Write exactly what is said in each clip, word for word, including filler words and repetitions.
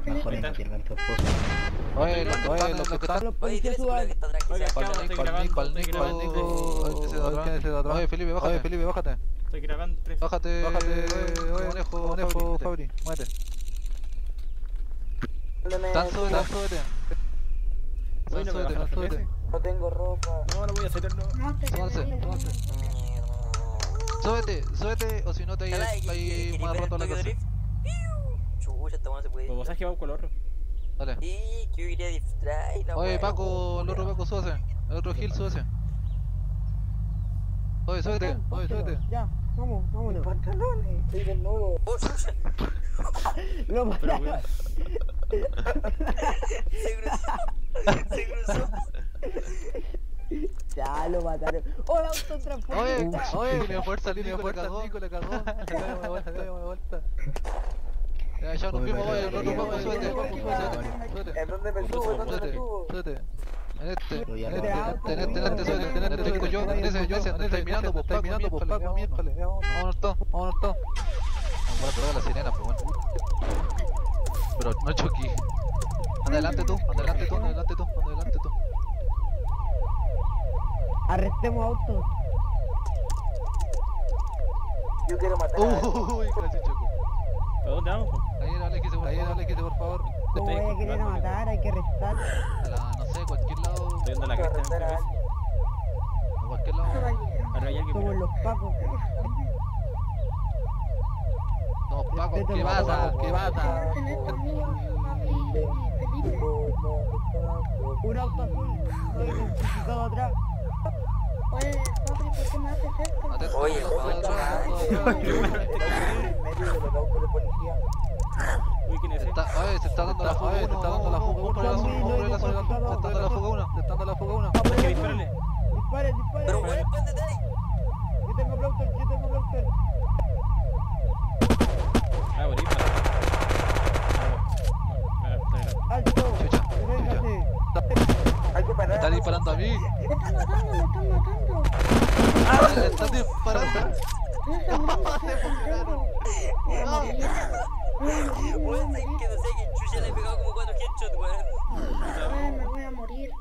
Mejor no pierdan tu esposo. Oye, los que están, los que están. Oye, tienes una que está atrás que sea. Pa'l Nico, pa'l Nico, pa'l Nico. Oye, Felipe, bájate. Oye, Felipe, bájate. Estoy grabando tres. Bájate, bájate, conejo, conejo, Fabri, muévete. Tan, súbete, tan, súbete. Tan, súbete, tan, súbete. No tengo ropa. No, no voy a hacer no. Súbanse, súbanse. Súbete, súbete, o si no te hay ahí más rato la cosa. Chucha, esta mano se puede. Pues vos has llevado con el otro. Dale. Y que yo iría a distraer. Oye, Paco, el otro Paco, súbase. El otro Gil, súbase. Oye, súbete, oye, súbete. Ya, vamos, vámonos. Pantalones, estoy desnudo. Oh, chucha. Lo mataron. Se cruzó. Se cruzó. Ya lo mataron. ¡Oh, el auto transporte! Oye, oye, línea de fuerza, línea de fuerza, Nico le cagó. Dale vuelta, dale vuelta. Ya, ya nos vimos, oye, el otro Paco, súbete, súbete. ¿En dónde me subo? ¿En dónde me subo? Súbete. En este, en Pero ya este, no. en este, en este, súbete, en este, tengo yo, en ese, yo, ese, estáis mirando, pues Paco, mirando, pues Paco, miércoles. Vámonos todos, vámonos todos. Bueno, pero la sirena, pues bueno. Pero no choquí. Anda adelante tú, anda adelante tú, anda adelante tú, anda adelante tú. Arrestemos autos. Yo quiero matar a Uy, casi choco. ¿A dónde vamos? Ahí dale que se, ahí dale que se, por favor. ¿Cómo voy a querer matar? Hay que arrestar. A la, no sé, cualquier lado. Estoy viendo la cresta en la cabeza. A cualquier lado. Arriba hay alguien. Somos los pacos. No, Paco, ¿qué pasa? ¿Qué pasa? Un auto azul no identificado atrás. Oye, Fabri, ¿por qué me haces esto? Oye, Uy, ¿quién es ese? Oye, se está dando la fuga uno, se está dando la fuga uno por el azul, por el azul, se está dando la fuga uno, se está dando la fuga uno. ¿Por qué dispárale? Disparen, disparen. pero bueno, espándete ahí. Yo tengo Blauter, yo tengo Blauter. Ah, bonito. Alto. Chucha, Deténgase. Hay que me parar. están disparando a mí. Me están matando, me están matando. Ah, me están disparando. Estoy sangrando, estoy sangrando. Voy a morir. Voy a morir, me voy a Weón, sé morir. que no sé que Chucha le he pegado como cuatro headshots, weón. Weón, me voy a morir.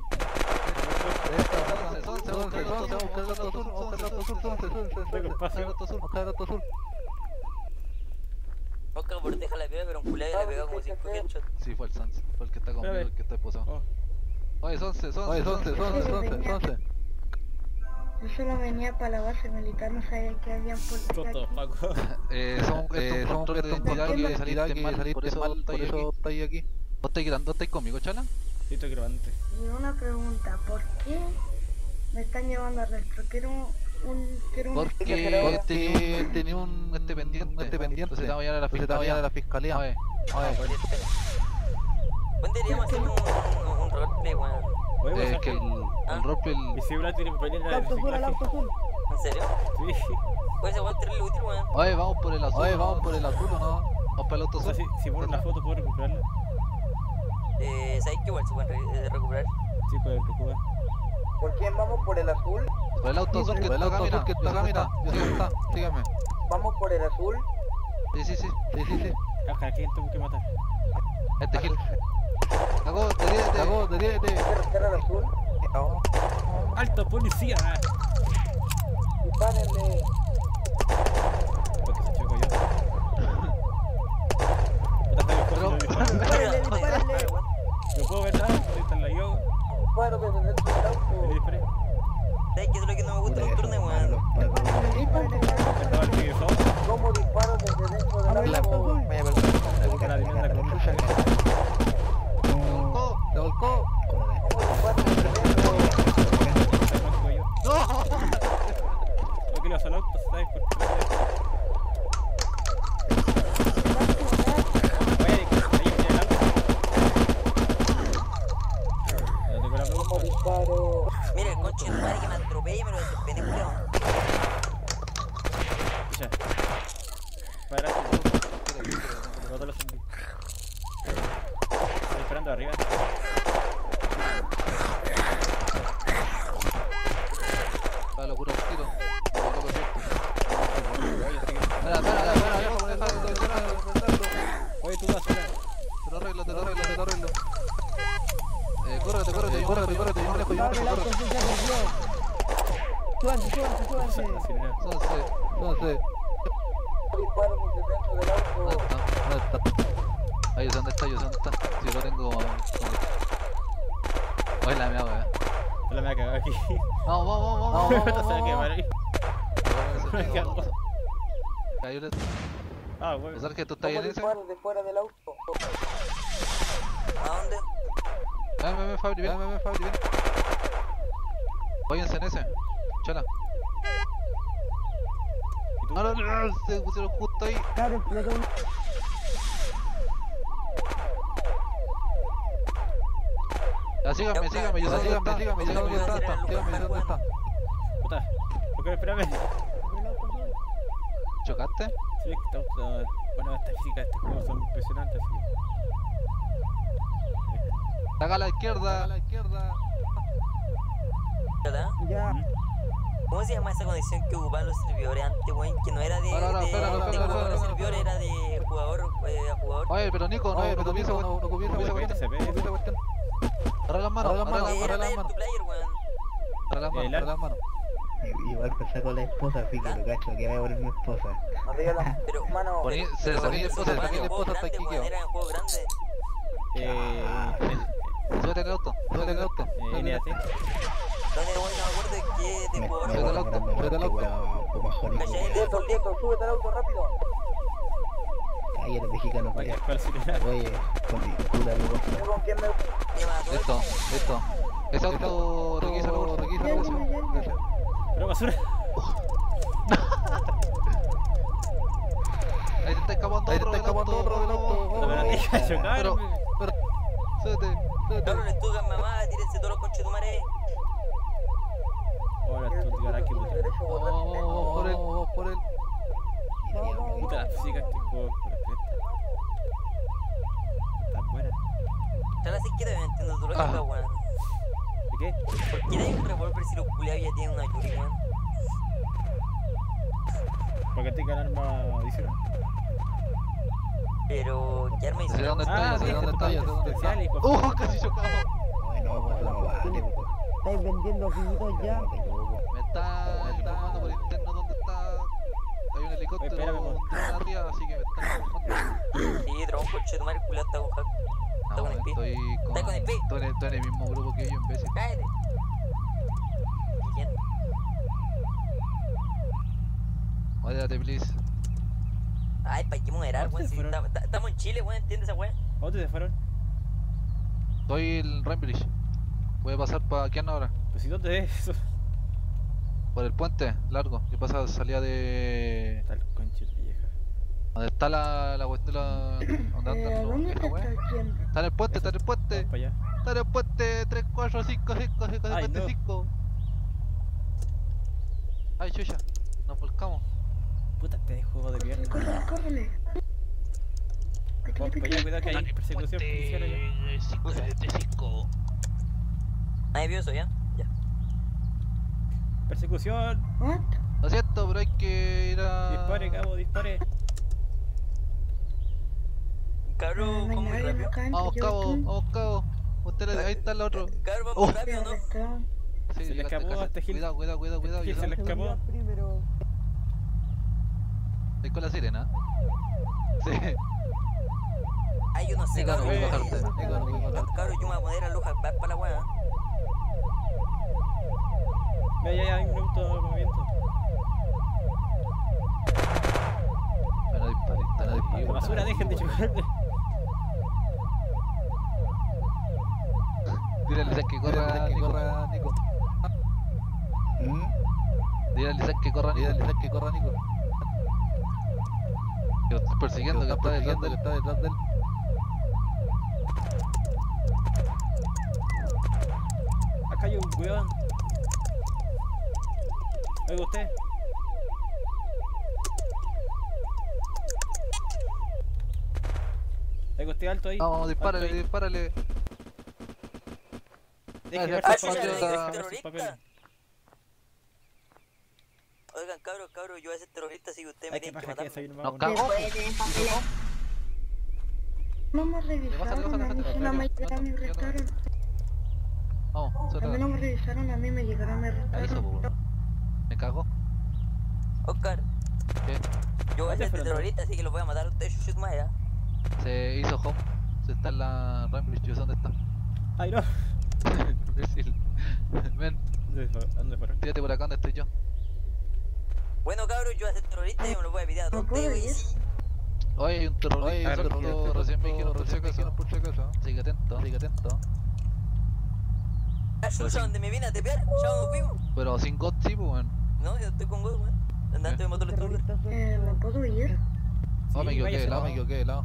Oscar por deja la pega, pero un culé le ha pegado como cinco headshots. Sí, fue el Sans, fue el que está conmigo, el que está esposado. Oye, Sonce, Sonce, Sonce, Sonce, Sonce, Sonce. Yo solo venía para la base militar, no sabía que habían policía Toto, aquí. Paco. Eh, son, eh, son control de identidad que saliste mal, por eso estáis aquí. ¿Vos estáis gritando, estáis conmigo, chala? Sí, estoy grabando. Y una pregunta, ¿por qué me están llevando a arresto? Quiero un... Quiero un... Porque tenía, tenía un este pendiente, este pendiente, entonces te voy a llamar a la fiscalía. Oye, oye. ¿Cuándo deberíamos hacer un, un, un roleplay, weón? Oye, Es que el, el roleplay... Mi celular tiene pendiente El de auto azul, el auto azul. ¿En serio? Sí. Puede ser weón tenerle útil, weón. Oye, vamos por el azul. Oye, vamos por el azul, ¿o no? Vamos para el auto O sea, azul. si, si ponen una foto, ¿puedo recuperarla? Eh, ¿sabes que igual se pueden re eh, recuperar? Sí, puedo recuperar. ¿Por quién vamos por el azul? Por el auto azul que está acá, mira. Que está acá, mira. Yo sé que está. Síganme. ¿Vamos por el azul? Sí, sí, sí. Sí, sí, sí. Caja, ¿a quién tengo que matar? Este Gil. Cagó, derídete. Cagó, derídete. ¿Cierra el azul? ¡Alto policía! Dispárenle. Porque se choco yo. Pero... Dispárenle, dispárenle. No puedo ver nada, ahí está la yo. Disparo desde dentro del Me auto. disparé. ¿Sabes qué es lo que no me gusta de los turnos, weón? Estaba el tigre Fox. ¿Cómo disparo desde dentro del El auto auto? azul. Vaya por La vivienda con lucha. Se volcó. ¿Cómo disparo desde dentro? ¡No! Lo que le pasó al auto, se está disculpando. Oye, ahí viene el auto. Ya tengo la ¿Cómo pregunta. disparo? Mira, el conche de tu madre que me atropella y me lo despené, culiao. Escucha. Para Me mató los zombies. Estoy esperando arriba. La locura del tiro. La locura del tiro. Espera, espera, espera, espera, Oye, tú vas sola. te lo arreglo, te lo arreglo, te lo arreglo. Eh, córrete, córrete, córrete, córrete, yo manejo, yo Dame el manejo, auto, córrete. se perdió. Súbanse, súbanse, súbanse. La sirena. No sé, no sé. ¿Dónde está? ¿Dónde está? Ahí, yo sé dónde está, yo sé dónde está. Si lo tengo... Oye, la mía, weón. La me ha cagado aquí. Vamos, vamos, vamos, vamos, Se va a vamos, quemar ahí. Me cago. vamos. Ahí le... Ah, bueno. ¿El sargento está ahí en ese? ¿A dónde? Ven, ven, ven, Fabri, ven, ven, ven, Fabri, ven. Váyanse en ese. Chala. ¿Y tú? No, no, no, no, se pusieron justo ahí. Claro, le tengo un... Ya, síganme, síganme, yo sé dónde está, síganme, síganme, yo sé dónde está, síganme, yo sé dónde está. Puta. ¿Por qué? Espérame. Sobre el auto azul. ¿Chocaste? Sí, es que está, uh, bueno, estas físicas de este juego son impresionantes, así que... Saca a la izquierda, a la izquierda. ¿Verdad? Ya. ¿Mm? ¿Cómo se llama esa condición que ocupaban los servidores antes, weón? Que no era de, Ahora, ahora, de, espera, de espera, espera, jugador a espera, servidor, espera. era de jugador eh, a jugador. Oye, pero Nico, no, no copies esa cuestión, no copies esa cuestión, Se ve, no copies esa cuestión. Agarra las manos, agarra las Eh, manos, era agarra las player manos, to player, weón. agarra las manos, El agarra las manos. Igual pensé con la esposa, así que lo cacho, que voy a poner mi esposa. Pero, mano, Poní- pero- se pero salí de eso esposa, era salí de en esposa juegos hasta grandes, aquí weón, quedó. era en juegos grandes. Eh... Súbete en el auto, súbete en el auto. Eh, N A T. Donde, weón, no me acuerdo de qué de Me jugador. me Súbete al voy a auto, grande, súbete al porque, auto. weón, como jónico. ¿Cachai? El Diego, Diego, súbete al auto rápido. Cállate, mexicano, para Oye, allá. ¿cuál sirena? Oye, con mi puta, loco. ¿Con quién me me mató? Listo, listo. Ese auto, requísalo, requísalo. Ya, ya, ya. Pero basura. Ahí te está escapando otro del auto, otro del auto. No me la deja Pero, chocar. pero, súbete, súbete. Cabrón, estugan mamá, tírense todos los conches de tu madre. Ahora tú te harás que puta. Vamos, vamos, vamos por él, vamos por él. Puta, las físicas que juego por la cresta. Tan buenas. Ya la sé que también entiendo tu lógica, Ah. weón. ¿De qué? ¿Por qué hay un revólver si los culiados ya tienen una Yuri, weón? Porque tengan arma adicional. Pero, ¿qué arma Ya sé hicieron? dónde está, ya sé sí, dónde está, ya sé dónde está. especiales, por ¡Uh! Casi chocamos. Ay, no, pues no vale, po. ¿Estáis vendiendo juguitos ya? Cálmate, loco. Me está informando por interno dónde está. Hay un helicóptero Oye, espérame, con un dron arriba, así que me están informando. Sí, trabó un conche de tu madre, el culiado está con hack. Está No, con el pi. estoy con. Está con el pi. Estoy en el, estoy en el mismo grupo que ellos, imbécil. Cállate. ¿Y quién? Muérate, please. Ay, ¿para qué moderar, ¿Dónde weón? Si fueron? ta- ta- estamos en Chile, weón, ¿entiendes esa weón? ¿A dónde se fueron? Soy el Rambridge. Voy a pasar para aquí ahora. Pues si dónde es eso. Por el puente largo. ¿Qué pasa? Salía de. Tal concha de vieja. ¿Dónde está la, la cuestión de la. ¿Dónde Eh, andan los ¿Dónde te viejas, weón? estás yendo? Está en el puente, está en el puente. Vamos para allá. Está en el puente tres, cuatro, cinco, cinco, cinco, Ay, cinco, no. cinco. Ay, chucha. Nos volcamos. Puta, este juego de mierda. Córrele, córrele. Pícale, Vamos para allá, pícale. cuidado que hay persecución policial allá. Nadie vio eso, ¿ya? Ya. Persecución. What? Lo siento, pero hay que ir a. Dispare, cabo, dispare. Cabrón, No hay vamos muy nadie en rápido. la cancha, Vamos, yo cabo, aquí. vamos, cabo. Usted, ahí está el otro. Cabrón, vamos Oh. muy rápido, ¿no? Está- Sí, Se le llegaste, escapó a casi. este Gil. Cuidado, cuidado, cuidado, cuidado. Gil yo se le sé- escapó. Seguridad primero. Estoy con la sirena. Sí. Ay, yo no sé, Nico, no voy a cabrón. bajarte. Nico, no voy a bajarte. Cabrón, yo me voy a poner a Luján para la weá. Ve, ya, ya, hay un auto de movimiento. Me no disparé, me no disparé. Basura, dejen de chocarme. Dile al Isaac que corra, que corra, Nico. ¿Mm? Dile al Isaac que corra, Nico. Dile al Isaac que corra, Nico. Que lo estoy persiguiendo, que está detrás de él, está detrás de él. Acá hay un weón. Oiga usted. Oiga usted alto ahí. Vamos, dispárale, Alto ahí. dispárale. Deje Ah, ver ah, sus chucha, papeles, le deje dije ver sus terrorista. papeles. Oigan, cabros, cabros, yo voy a ser terrorista, así que ustedes me Hay que tienen que bajar que matarme. soy un Nos mamón. cagó. ¿Mm? Vamos a revisar. Bájate, bájate, A mí bájate. sí no me Yo llegaron y no, yo no. restaron. Vamos, A mí suéltala. no me revisaron, a mí me llegaron y Ahí hizo, restaron. po. Me cago. Oscar, ¿Qué? yo voy a Vete, ser Fernando. terrorista, así que los voy a matar a ustedes, chuchut más, ¿ya? Se hizo home. Se está en la Rambridge. Yo sé dónde está. Ay, no. Imbécil. Ven, ¿Dónde fue? ¿Dónde fueron? tírate por acá donde estoy yo. Bueno, cabros, yo voy a ser terrorista y me lo voy a pedir a todos ¿No puedo ustedes, ir? sí. Oye, hay un terrorista. Oye, hay un suelto, terrorista, recién me dijeron suelto, por si acaso. por si acaso. Así que atento, así que atento. Ah, chucha, sí. donde me vine a tepear, ya nos vimos. Pero sin God, sí, pues, weón. No, yo estoy con God, weón. Andante de motor Stroller. Terrorista Eh, ¿me suelto. puedo ir? Oh, me Sí, equivoqué váyase, de lado, no. me equivoqué de lado.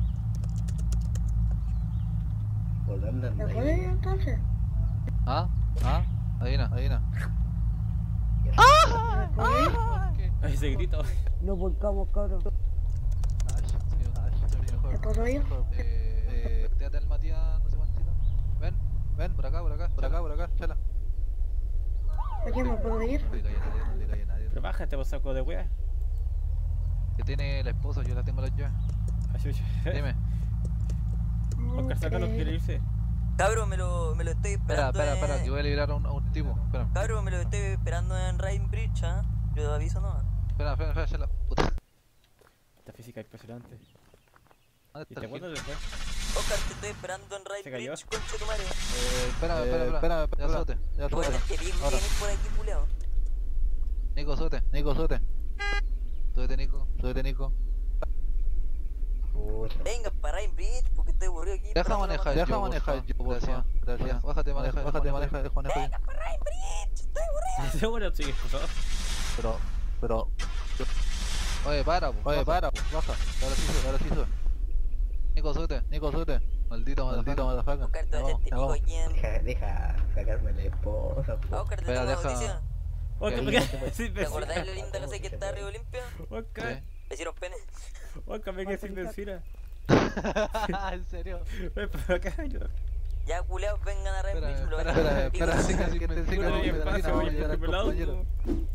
¿Por dónde ¿Me andas? puedo ir entonces? ¿Ah? ¿Ah? Adivina, adivina. ¿Me puedo ir? ¿Qué? Ay, ese grito. Nos volcamos, cabrón. Ash, señor, Ash, señor, ¿Me mejor. puedo ir? Eh, eh, quédate al Matías, no sé cuántito. Ven, ven, por acá, por acá, por acá, por acá, chala. Oye, ¿me puedo ir? No le cae a nadie, no le cae a nadie. Pero bájate, vos saco de wea. Que tiene la esposa, yo la tengo las llaves. Así, Dime. Oscar, sácalo, Ok. quiere irse. Cabros, me lo, me lo estoy Espera, esperando. espera, espera, en- que voy a liberar a un, a un tipo. Espera, Cabros, me lo estoy esperando en Rain Bridge, ¿ah? Yo te aviso, ¿no? espera, espera, espera, chala. Puta. Esta física es impresionante. ¿Dónde ¿Y está te el acuerdas Gil? después? Oscar, te estoy esperando en Rain ¿Se cayó? Bridge, concha tu madre. Eh, espera, Eh, espera, espera, espera, ya sote, ya Voy a sote. tener que venir Ahora. por aquí, culeado. Nico, sote, Nico, sote. Súbete, Nico, súbete, Nico. Puta. Venga para Rain Bridge, porque estoy aburrido aquí. Deja esperando la manejar moto. yo, manejar yo, gracias, gracias. Bájate, maneja, Bájate, maneja, deja manejar. Venga para Rain Bridge, estoy aburrido. Seguro sigue esposado. Pero, pero... Oye, para, po, Oye, baja. para, baja. Ahora sí sube, ahora sí sube. Nico, súbete. Nico, sube. Maldito, Maldito maldito. motherfucker. Oscar, te voy a Ya hacer vamos, típico ya aquí en... Deja, deja sacarme la esposa, Ah, po. Oscar, te Espera, tengo una deja- noticia. Oscar, ahí ¿por no qué? se puede. Sí, ¿Te vecina. acordás de la linda casa que está arriba Olimpia? Oscar, ¿Qué? Le hicieron pene. Oscar, me quedé sin benzina. ¿En serio? Ven por acá, yo. Ya, culeados, vengan a Rain Espera, Bridge, me lo van a espera, hacer espera, pico. espera, que te siga Puta, con y la espacio, benzina, voy vamos a a llegar al por el lado. compañero.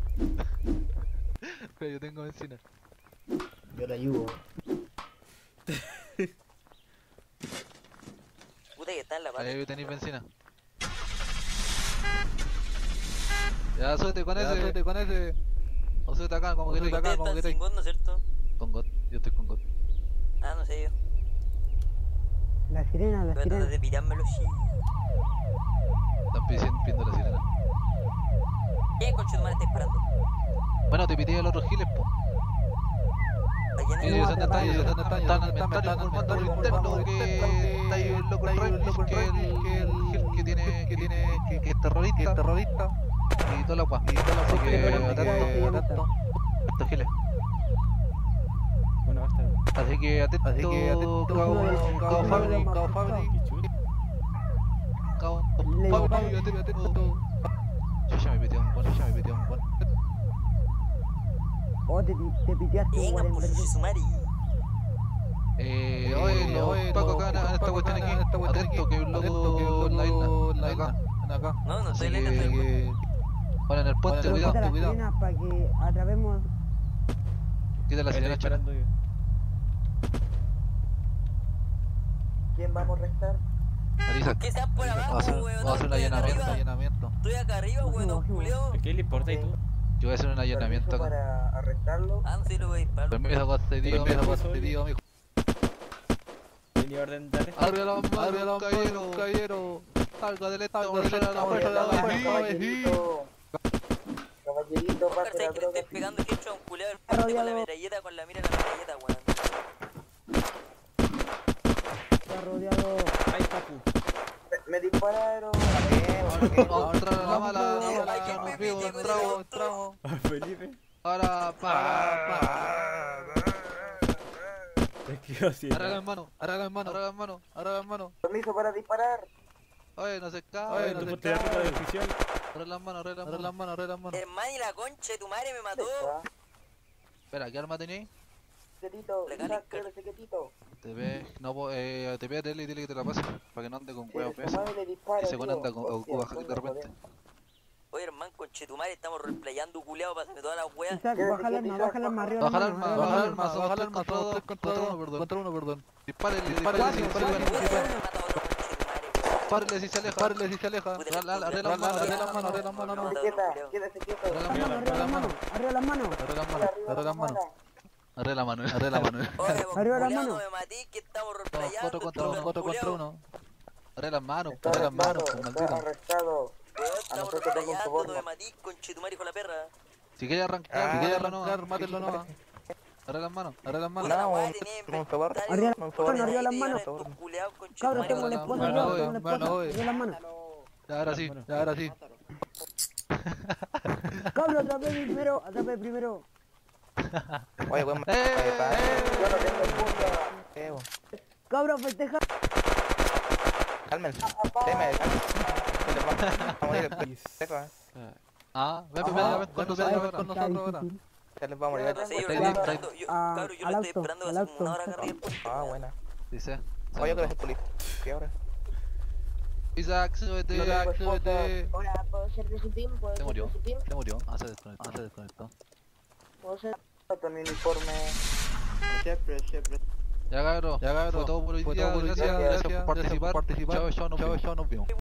Espera, yo tengo benzina. Yo la ayudo. Puta que está en la pata. Ahí tenéis benzina. Ya, súbete con Ya, ese. súbete con ese. O súbete acá, como O que súbete acá, Ustedes como que están sin God, ¿no es cierto? Con God, yo estoy con God. Ah, no sé yo. La sirena, la Voy a tratar sirena. de pirármelo, sí. Están pidiendo, pidiendo la sirena. ¿Quién concha tu madre está esperando? Bueno, te pidí a los otros giles, po. ¿A quién Sí, es? ellos están, atrapado. ellos están, están al inventario informando por interno que está ahí el loco Rey, que es el que el gil que tiene, que tiene, que, que es terrorista, Que es terrorista. y toda la guapa. Y toda la Así que guapa, atento, que- atento, estos giles. Bueno, basta. Así que atento, Así que atento, Cabo, Cabo Family, Cabo Family. Qué chulo. Cabo Le- Family, atento, atento. Yo ya me piteé un buen, yo ya me piteé un buen. Oh, te, pi- te piteaste Venga, igual en por verde. su madre. Eh, Eh, oye, los oye, Paco los acá en esta Paco cuestión acá aquí, en esta cuestión atento aquí. que hay un Atento que hay loco un en la loco isla, en la acá. isla, acá. No, no estoy Así en la isla, estoy en Que- Bueno, en el puente, Pero cuidado, quita la cuidado. sirena para que atrapemos. Quita la Ahí sirena, estoy chara. esperando yo. ¿Quién vamos a restar? Marisa, ¿Qué seas por vamos a abajo, hacer, weón? vamos a hacer un Estoy acá allanamiento, arriba. allanamiento. Estoy acá arriba, weón, no, culeo. ¿A qué le importa y tú? Yo voy a hacer un allanamiento acá. para arrestarlo. Ah, no sé, lo voy a disparar. Permiso, concedido, Permiso, mijo, concedido. concedido, mijo. Tenía orden de arresto. Abre la Abre mano, la caballero. mano, caballero. Salga del estado, Salga del fuerza de la estado, fuerza de la fuerza de la vecina. Caballerito. Caballerito, Oscar, pase ¿sabes la que le estoy droga. pegando que he hecho a un culeo al frente con la metralleta, con la mira de la metralleta, weón? Está rodeado. Ay, papu. Me- Me dispararon. Vamos a entrar a la mala, Vamos, a la hay que mala, nos me vimos, metió con entramos, el entramos. Ah, Felipe. Ahora, pa, Es que yo sí. ahora las manos, ahora las manos, ahora las manos, ahora las manos. Permiso para disparar. Oye, no se escapa, Oye, oye, no tú se ponte la ropa de escapa. decisión. Ahora las manos, ahora las manos, ahora las manos, ahora las manos. Hermano, y la concha de tu madre me mató. Espera, ¿qué arma tenéis? Secretito, Le Isaac, gané, quiero secretito. Te ve, no, po- eh, te ve a Tele y dile que te la pase, para que no ande con Sí, huevos su pesos. madre le dispara, Ese weón tío. anda con- con Hostia, Cuba coño, de repente. joder. Oye, hermano, conchetumare, estamos replayando culeado, pásame todas las weas. Isaac, baja el arma, baja el arma, arriba Baja el la arma, mano, baja el arriba arma, baja el arma, todos contra uno, perdón, contra uno, perdón. Dispárele, dispárele, si se aleja, dispárele si se aleja, dispárele si se aleja. Arre las manos, arre las manos, arre las manos, no. Quédese quieto. Arre las la manos, mano, arriba la mano, arriba la mano. arre las manos, arre las manos. Arre la mano, arre la mano. Oye, vos, Arriba la culiao, mano. no me matís, que estamos Todos replayando. cuatro contra estos uno, cuatro contra culiao. uno. Arre las manos, arre las manos, pues maldito. Arrestado. Weón, estamos replayando, no me matís, conchetumare, hijo de la perra. Si quieres arrancar, si quieres arrancar, mátenlo nomás. Arre las manos, arre las manos. Puta la wea, tenía inventario. Arriba la mano, arriba las Ahí te manos. llevan estos culiaos, Cabros, conchetumare, tengo la con esposa, Bueno, arriba, oye, tengo la bueno, esposa, oye. arriba las manos. Ya ahora sí, ya ahora sí. Cabros, atrapé primero, atrapé primero. Oye, weón, ¡Eh! Yo no tengo puta. eh, weón. Cabros, festeja. Cálmense. Deme, cálmense. Vamos a morir el jefa, eh. Ah, ven, ven, ven, ven con nosotros ahora, con nosotros ahora. Ya les va a morir. No sé, yo lo Ahí, estoy ahí. esperando. Yo, Ah, cabrón, yo al lo estoy auto, esperando al hace como una hora auto. acá arriba del puente. Ah, buena. Dice. Oye, que eres el policía. ¿Qué ahora? Isaac, súbete, Isaac, súbete. Hola, ¿puedo ser de su team? ¿Puedo Se ser murió, de su team? se murió. Ah, se desconectó, se desconectó. ¿Puedo ser? Con mi uniforme. Siempre, siempre. Ya cabrón, ya cabrón, fue todo por hoy día, gracias, gracias por participar. Chao, chao, nos vemos.